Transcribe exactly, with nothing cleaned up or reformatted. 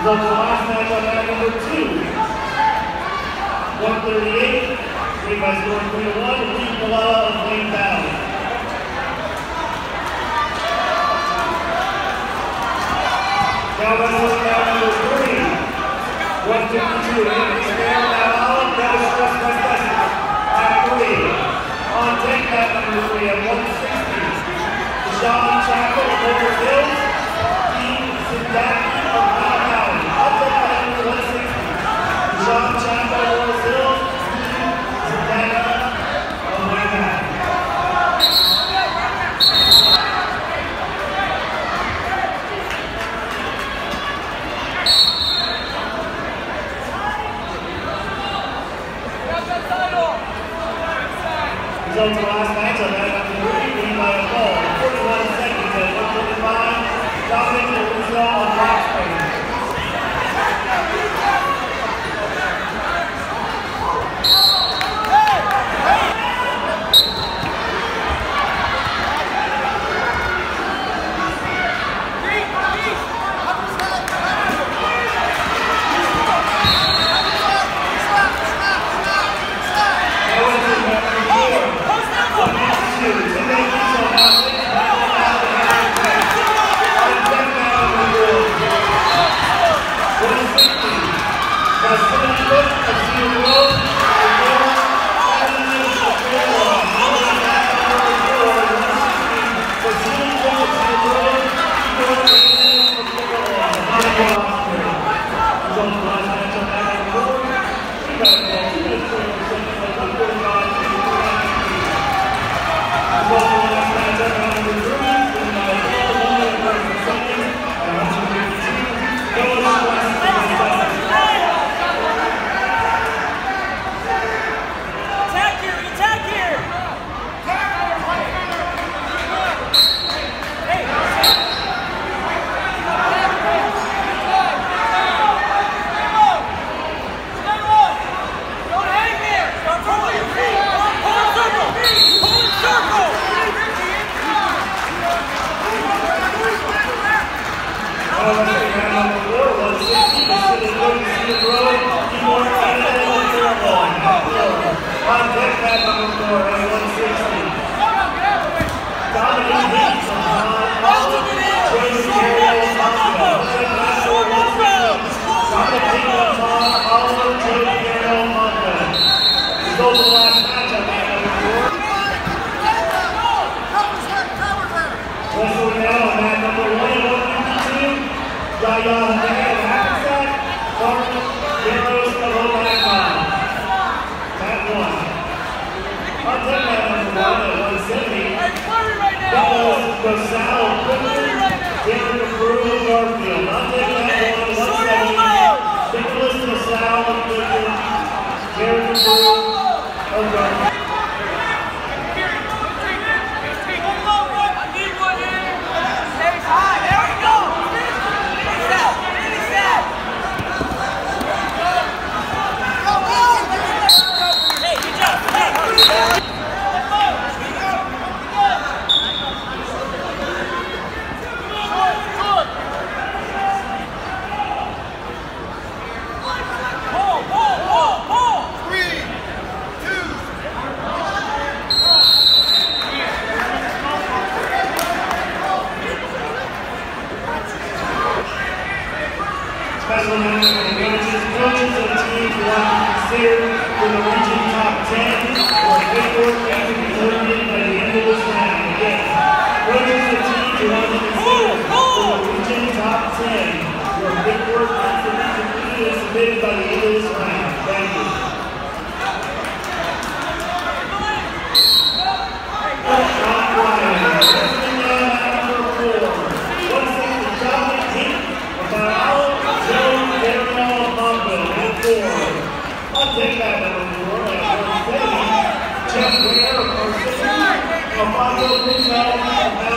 So the last matchup at number two. one thirty-eight, made by scoring three to one, Lee Palella of Lane Valley. Now wrestling at number three. one fifty-two, Aaron Allen, Dallas West West West at three. On deck at number three at one sixty. Sean Chapel of Lower Hills, Dean Sindaki of Mount Valley. Up deck at number one sixty. Sean Chapel of Lower Hills, Dean Sindaki of Mount Valley. Results of the last matchup at number three, winning by a ball, forty-one seconds at one forty-five, dominating the result on Fox Sports. Special mention for the coaches, coaches of teams who are considered for the region top ten or good work that can be determined by the end of this round. Again, coaches of teams who are considered for the region top ten or good work that can be completed and submitted by the end of this round. Thank you. Sean Ryan, wrestling down at number four, one sixty, Dominic Hink, about Al Joe Darrell Mongo at four. I'll take that number four at one seventy, Jeff Ware of Parsippany, Alfonso Rizzo of